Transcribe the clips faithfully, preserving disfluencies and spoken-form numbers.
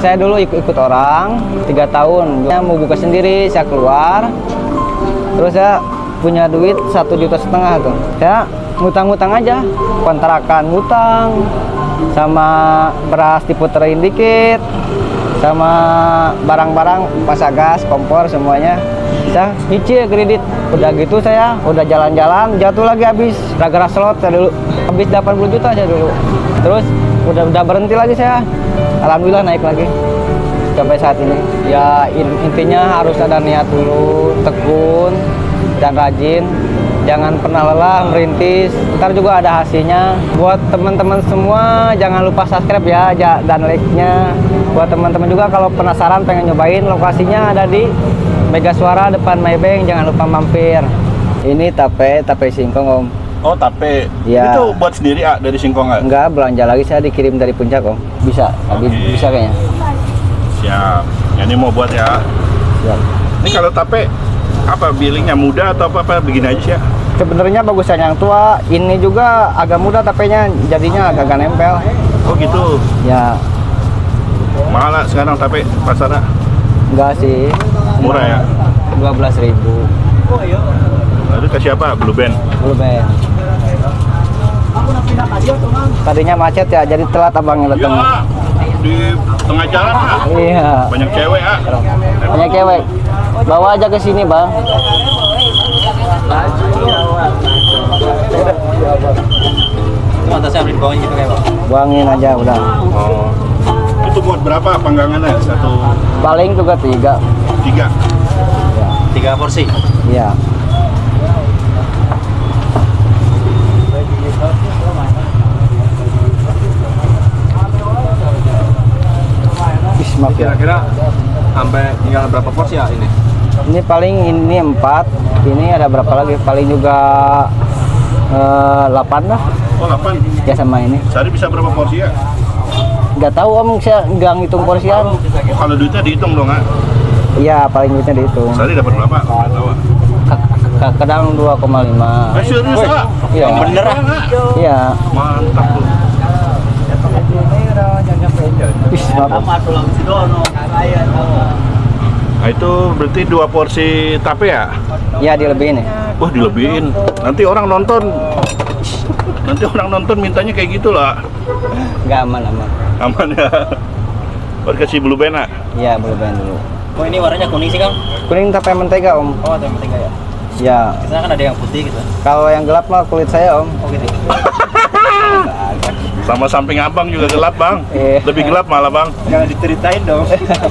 Saya dulu ikut, ikut orang tiga tahun. Saya mau buka sendiri, saya keluar. Terus saya punya duit satu juta setengah tuh. Saya ngutang-ngutang aja, kontrakan ngutang, sama beras diputerin dikit, sama barang-barang pasak gas, kompor semuanya. Saya nyicil kredit. Udah gitu saya udah jalan-jalan, jatuh lagi habis. Gara-gara slot saya dulu. Habis delapan puluh juta saya dulu. Terus udah udah berhenti lagi saya. Alhamdulillah naik lagi sampai saat ini. Ya intinya harus ada niat dulu, tekun dan rajin. Jangan pernah lelah merintis, ntar juga ada hasilnya. Buat teman-teman semua jangan lupa subscribe ya dan like-nya. Buat teman-teman juga kalau penasaran pengen nyobain, lokasinya ada di Mega Suara depan Maybank, jangan lupa mampir. Ini tape, tape singkong om. Oh tape, ya. Itu buat sendiri ah, dari singkong nggak? Enggak, belanja lagi saya dikirim dari Puncak om. Bisa, okay. Bisa kayaknya. Siap, ya, ini mau buat ya. Siap. Ini kalau tape, apa billingnya muda atau apa, apa begini aja sih ya? Sebenarnya bagusan yang tua, ini juga agak muda tapenya, jadinya agak-agak nempel. Oh gitu? Ya. Mahal lah sekarang tape pasarnya? Enggak sih. Murah ya? dua belas ribu. Oh iya. Lalu ke siapa? Blue Band? Blue Band. Tadinya macet ya, jadi telat abangnya datang. Iya, di tengah jalan ah. Iya. Banyak cewek ah. Banyak cewek. Bawa aja ke sini bang. Itu atasnya beli bawangin gitu kayak bang? Buangin aja udah. Oh. Itu buat berapa panggangannya? Satu? Paling juga tiga. Tiga? Ya. Tiga porsi? Iya. Kira-kira sampai tinggal berapa porsi ya ini? Ini paling ini empat. Ini ada berapa lagi? Paling juga eh, delapan lah. Oh delapan? Ya sama ini. Sehari bisa berapa porsi ya? Nggak tahu om, saya nggak ngitung porsian. Oh, kalau duitnya dihitung dong ah? Iya, paling duitnya dihitung. Sehari dapat berapa? Nggak tahu ah. Kadang dua koma lima. Eh serius ah? Iya. Bener ah? Iya. Mantap tuh. Nah itu berarti dua porsi tape ya? Ya dilebihin ya. Wah dilebihin. Nanti orang nonton, nanti orang nonton mintanya kayak gitu lah. Nggak aman aman. Aman ya. Buat kasih Blue Band ah? Iya Blue Band dulu. Oh ini warnanya kuning sih kang? Kuning tape mentega om. Oh tape mentega ya? Ya. Biasanya kan ada yang putih gitu. Kalau yang gelap mah kulit saya om. Oh gitu. Sama samping abang juga gelap bang. Iya. Lebih gelap malah bang. Jangan diceritain dong.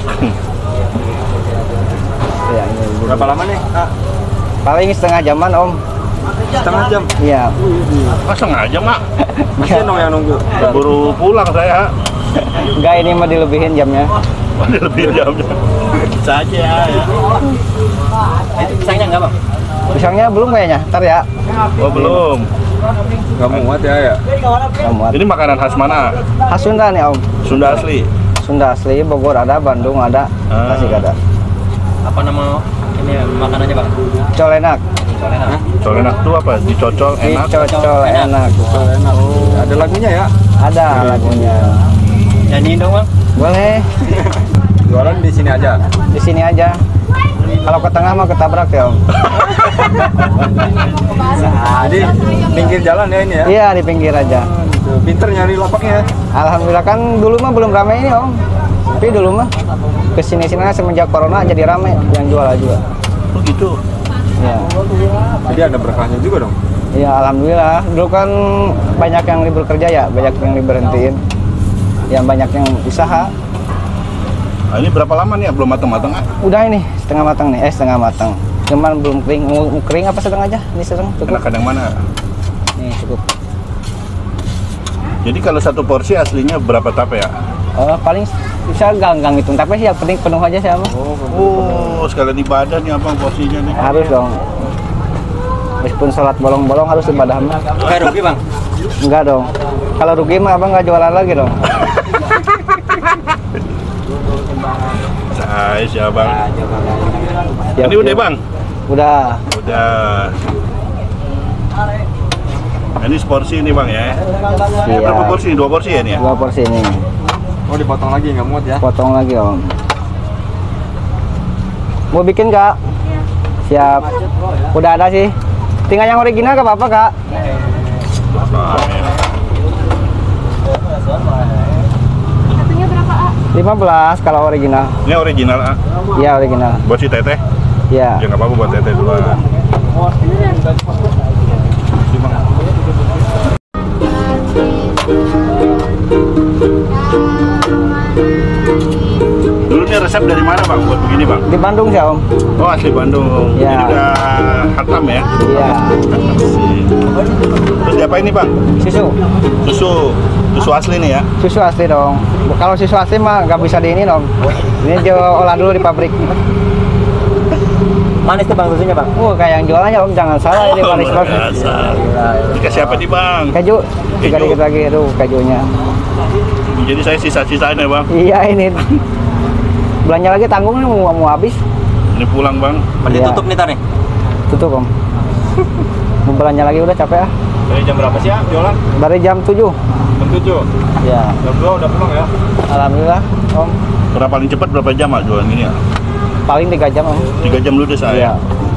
Ya, ini Berapa lama nih? Ah, paling setengah jaman om. setengah jam. Iya. Masa nggak aja mak? Masih dong yang nunggu. Buru pulang saya. Enggak, ini mah dilebihin jamnya. Ada lebih jamnya. Bisa aja ya. Itu pisangnya nggak bang? Pisangnya belum kayaknya, ntar ya. Oh belum. Nggak muat ya ya? Nggak muat. Ini makanan khas mana? Khas Sunda nih om. Sunda asli. Sunda asli, Bogor ada, Bandung ada, Ah. Tasik ada. Apa nama ini makanannya bang? Colenak. Soalnya Colenak tuh apa? Dicocol enak. Dicocol enak. enak. Oh. Ada lagunya ya? Ada lagunya. Nyanyiin dong bang. Boleh. Jualan di sini aja. Di sini aja. Kalau ke tengah mah ketabrak ya om. Jadi pinggir jalan ya ini ya? Iya di pinggir aja. Pinter nyari lapaknya. Alhamdulillah kan dulu mah belum ramai ini om. Tapi dulu mah kesini-sini semenjak corona jadi ramai yang jual juga. Oh gitu. Ya. Jadi ada berkahnya juga dong. Ya alhamdulillah. Dulu kan banyak yang libur kerja ya, banyak yang diberhentiin. Yang banyak yang usaha. Nah, ini berapa lama nih ya? Belum matang-matang ah? Udah ini setengah matang nih, eh setengah matang. Cuman belum kering, mau kering apa sedang aja? Ini sedang cukup. Enakan yang mana? Nih cukup. Jadi kalau satu porsi aslinya berapa tape ya? Oh paling bisa gang-gang hitung, tapi sih yang penting penuh aja sih abang. Oh, oh sekalian ibadah nih abang porsinya nih. Harus dong. Meskipun sholat bolong-bolong harus ibadah mah. Kayak rugi bang? Enggak dong. Kalau rugi mah abang nggak jualan lagi dong. Saya siapa bang? Siap, Ini udah siap. bang? Udah. Udah. Nah, ini seporsi ini bang ya? Siap. Berapa porsi? Dua porsi ya ini ya? Dua porsi ini. Oh, dipotong lagi nggak muat ya? Potong lagi om. Mau bikin kak? Siap. Udah ada sih. Tinggal yang original gak apa-apa kak. Satunya berapa, A? lima belas kalau original. Ini original ah. Iya original. Buat si teteh? Iya. Ya nggak apa-apa buat teteh dulu. Dulu ini resep dari mana bang buat begini bang? Di Bandung sih om. Oh asli Bandung. Ya. Ini juga hatam ya? Iya. Asik. Terus diapain nih bang? Susu. Susu, susu asli nih ya? Susu asli dong. Kalau susu asli mah nggak bisa di ini dong. Ini jo olah dulu di pabrik. Manis tuh bang susunya bang? Oh kayak yang jualannya om, jangan salah ini manis luar banget. biasa. Dikasih apa nih bang? Keju. Tiga Keju. dikit lagi aduh kejunya. Jadi saya sisa-sisain ya bang? Iya ini. Belanja lagi tanggung nih mau, mau habis. Ini pulang bang. Mending Iya. tutup nih tar nih. Tutup om. Mau belanja lagi udah capek ah. Dari jam berapa sih ya jualan? Dari jam tujuh. Jam tujuh. Ya. Jam dua udah pulang ya? Alhamdulillah om. Berapa paling cepat berapa jam ah jualan gini ya? Paling tiga jam om. Tiga jam lu udah Iya. saya.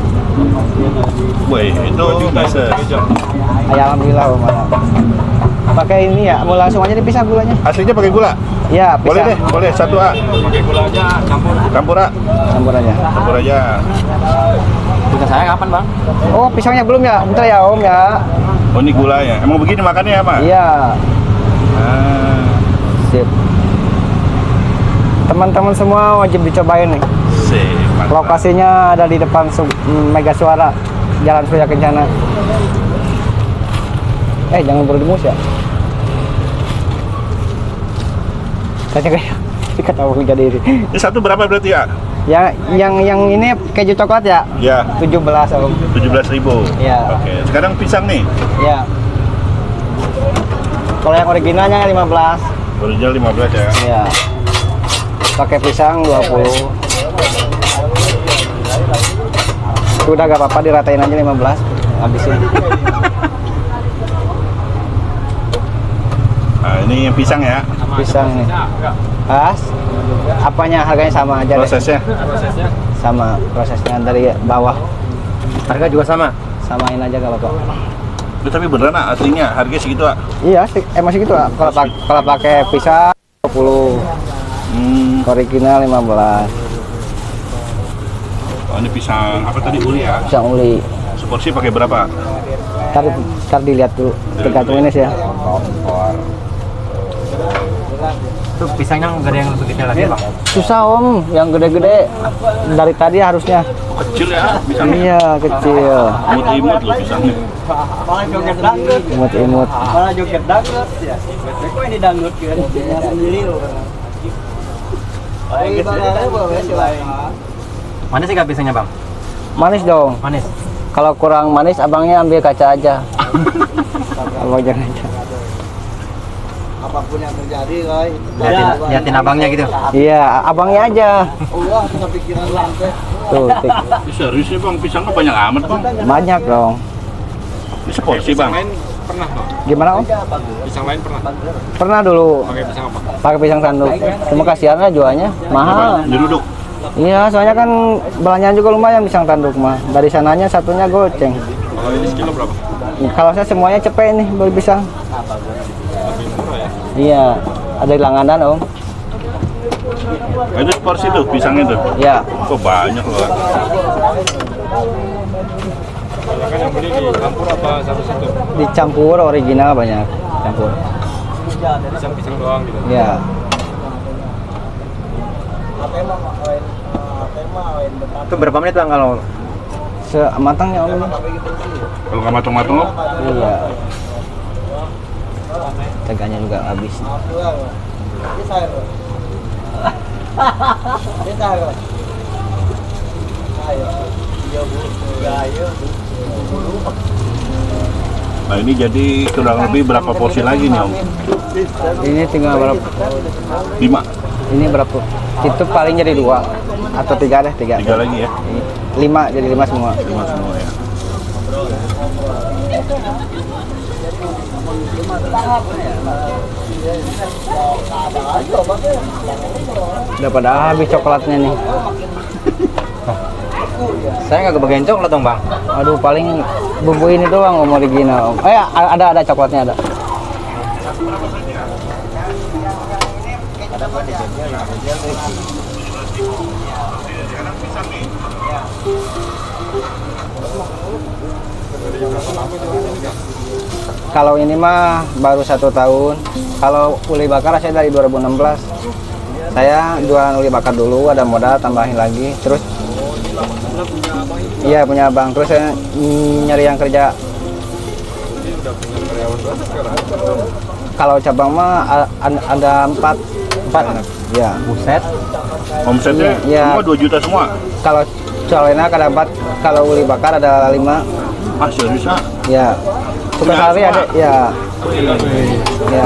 Woi itu bisa. Ya, alhamdulillah om. Pakai ini ya, mau langsung aja dipisah gulanya. Aslinya pakai gula? Ya, Boleh pisah. deh, boleh satu A. Pakai gula aja campur. Campur A. Campur aja. Campur aja. Bisa saya kapan bang? Oh, pisangnya belum ya? Bentar ya om ya. Oh ini gulanya. Emang begini makannya apa? Iya. Ah, Sip. Teman-teman semua wajib dicobain nih. sip, mantap. Lokasinya ada di depan Su- Mega Suara, Jalan Surya Kencana. Eh, jangan berdemus ya. Tanya kayak kita tahu jadi ini. Ini satu berapa berarti ya? Yang yang yang ini keju coklat ya? Ya, tujuh belas om. tujuh belas ribu. Iya. Oke, sekarang pisang nih. Ya. Kalau yang originalnya lima belas. Original lima belas ya. Iya. Pakai pisang dua puluh. Itu udah gak apa-apa diratain aja lima belas. Habisin. Nah, ini yang pisang ya. Pisang nih. Pas. Apanya harganya sama aja deh. Prosesnya. Sama prosesnya dari bawah. Harga juga sama? Samain aja gak apa-apa. Duh, tapi beneran ah, aslinya harga segitu ah. Iya, sih, eh masih gitu ah. Kalau pak- kalau pakai pisang dua puluh. Hmm. Original lima belas. Oh, ini pisang apa tadi uli ya? Pisang uli. Seporsi pakai berapa? Ntar, ntar dilihat dulu. Tergantung ini sih ya. Tuh pisangnya nggak ada yang lebih kecil lagi bang? Susah om, yang gede-gede dari tadi harusnya. Kecil ya pisangnya. Iya kecil. Imut-imut loh pisangnya. Malah joget dangdut. Imut-imut. Malah joget dangdut ya. Kok ini dangdut kan? Sendiri loh. Mana sih nggak pisangnya bang? Manis dong. Manis. Kalau kurang manis, abangnya ambil kaca aja. Abang jangan. Apapun yang terjadi, Roy. Liatin, liatin abangnya gitu. Iya, abangnya aja. Allah bisa pikiran orang teh. Tuh, tik. Ini serius nih bang, pisangnya banyak amat bang. Banyak dong. Ini seporsi bang. Pernah bang? Gimana om? Pisang lain pernah? Pernah dulu Pakai pisang apa? pakai pisang tanduk. Cuma kasihan lah jualnya mahal. Diruduk. Iya, soalnya kan belanjaan juga lumayan pisang tanduk mah. Dari sananya satunya goceng. Kalau ini sekilo berapa? Kalau saya semuanya cepet nih beli pisang. Iya, ada di Langanan om. Nah, itu seporsi tuh pisangnya tuh. Ya, Kok banyak loh. Kan yang beli dicampur apa satu-satu? dicampur original banyak. Campur. Pisang-pisang doang gitu. Ya. Itu berapa menit bang kalau? Sematangnya om ini. Kalau nggak matang-matang loh. Iya. Teganya juga habis. Ini saya, Roy. Ini saya, Roy. Ayo. Iya, Bu. Ayo. Nah ini jadi kurang lebih berapa porsi lagi nih om? Ini tinggal berapa? Lima. Ini berapa? Itu paling jadi dua atau tiga deh, tiga. Tiga lagi ya. Lima jadi lima semua. Lima semua ya. Udah pada habis coklatnya nih. Saya nggak kebagian coklat dong bang. Aduh, paling bumbu ini doang om original. Eh ada ada coklatnya ada. Kalau ini mah baru satu tahun. Kalau uli bakar saya dari dua ribu enam belas. Saya jualan uli bakar dulu, ada modal tambahin lagi. Terus iya punya abang. Terus saya nyari yang kerja. Kalau cabang mah a- ada empat. Empat. Ya. Buset. Omsetnya Iya. semua dua juta semua. Kalau colena ada empat. Kalau uli bakar ada lima. Ah serius ah? Ya. Suka sehari semua? ada. Ya. Ya.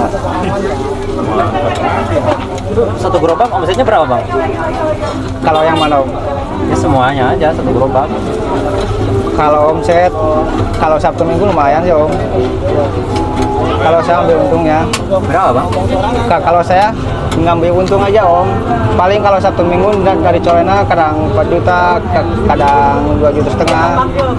Satu gerobak omsetnya berapa bang? Kalau yang mana om? Ya semuanya aja satu gerobak. Kalau omset, kalau Sabtu Minggu lumayan sih om. Kalau saya ambil untungnya, Berapa bang? Ka- kalau saya ngambil untung aja om. Paling kalau Sabtu Minggu dan dari Colena kadang empat juta, ka- kadang dua juta setengah.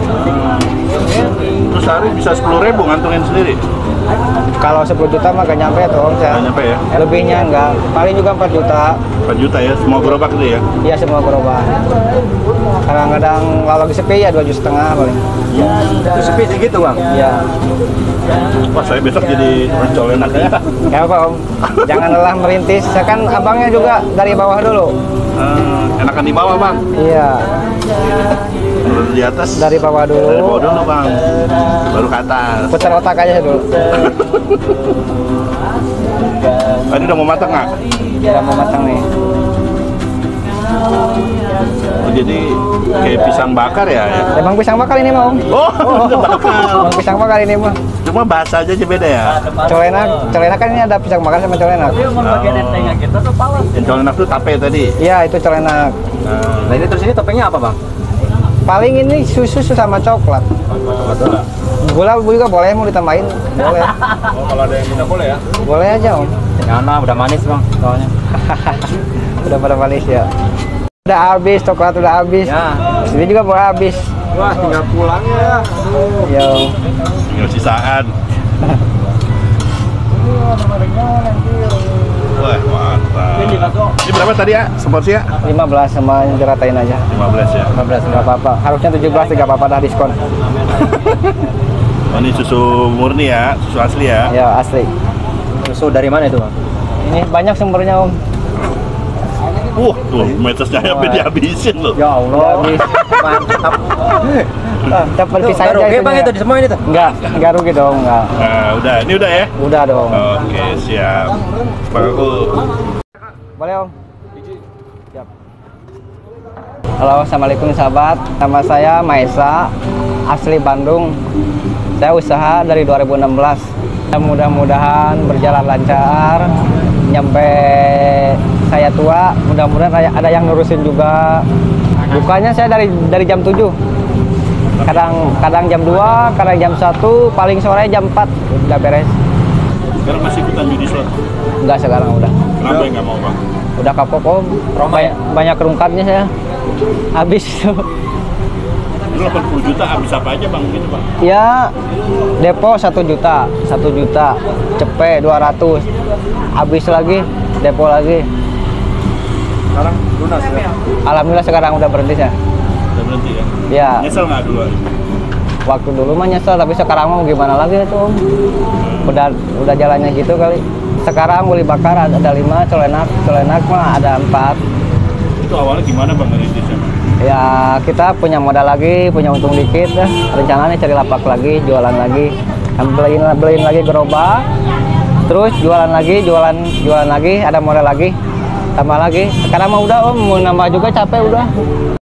Terus sehari bisa sepuluh ribu ngantongin sendiri? Kalau sepuluh juta mah gak nyampe tuh om saya. Nggak nyampe ya? Lebihnya enggak. Paling juga empat juta. empat juta ya, semua gerobak itu ya? Iya semua gerobak. Kadang-kadang kalau lagi sepi ya dua juta setengah paling. Itu sepi segitu bang. Iya. Wah saya besok jadi orang colenak ya. Ya apa om? Jangan lelah merintis. Saya kan abangnya juga dari bawah dulu. Eh, enakan di bawah bang, Iya. kalau di atas Dari bawah dulu. dari bawah dulu bang, baru ke atas. Putar otak aja dulu. Tadi udah mau matang nggak? Udah mau matang nih. Oh, jadi kayak pisang bakar ya? ya? Emang pisang bakar ini mah om? Oh, pisang bakar. Emang pisang bakar ini mah. Cuma bahasa aja aja beda ya. Colenak, colenak kan ini ada pisang bakar sama colenak. Yang colenak tuh tape tadi. Iya itu colenak. Nah, Nah ini terus ini toppingnya apa bang? Paling ini susu sama coklat. Gula juga boleh mau ditambahin, boleh. oh, kalau ada yang minta boleh ya? Boleh aja om. Nyana udah manis bang soalnya. Udah pada manis ya. Udah habis, coklat udah habis. Ya. Ini juga mau habis. Wah, tinggal pulang ya. Ya om. Tinggal sisaan. Wah, mantap. Ini berapa tadi ya? Seporsi ya? lima belas sama yang diratain aja. lima belas ya. lima belas nggak apa-apa. Harusnya tujuh belas nggak apa-apa dah diskon. Oh, ini susu murni ya, susu asli ya. Ya asli. Susu dari mana itu bang? Ini banyak sumbernya om. Wah, tuh metesnya sampai dihabisin loh. Ya Allah. Udah habis. Mantap. Dapat Tuh, pisah baru aja oke bang itunya. itu di semua ini tuh. Enggak, enggak rugi dong, enggak. Nah, udah, ini udah ya? Udah dong. Oke, siap. Bang aku. Boleh om? Siap. Halo, assalamualaikum sahabat. Nama saya Maesa, asli Bandung. Saya usaha dari dua ribu enam belas. Mudah-mudahan berjalan lancar. Nyampe saya tua, mudah-mudahan ada- ada yang ngurusin juga. Bukanya saya dari dari jam tujuh. Kadang kadang jam dua, kadang jam satu, paling sore jam empat udah beres. Sekarang masih ikutan judi slot. Enggak sekarang udah. Kenapa nggak mau bang? Udah kapok om. Banyak, banyak rungkatnya saya. Habis. Ini delapan puluh juta habis apa aja bang? Gitu bang? Ya, depo satu juta, satu juta, cepet dua ratus, habis lagi, depo lagi. Sekarang lunas ya. Alhamdulillah sekarang udah berhenti ya. Udah berhenti ya? Ya, Nyesel nggak dulu? waktu dulu mah nyesel, tapi sekarang mau gimana lagi itu om? Udah, udah jalannya gitu kali. Sekarang uli bakar ada lima, colenak, colenak mah ada empat. Itu awalnya gimana bang ngerintisnya? Bang? Ya kita punya modal lagi, punya untung dikit dah. Rencananya cari lapak lagi, jualan lagi, beliin beliin lagi gerobak, terus jualan lagi, jualan jualan lagi, ada modal lagi, tambah lagi. Sekarang mah udah om, mau nambah juga capek udah.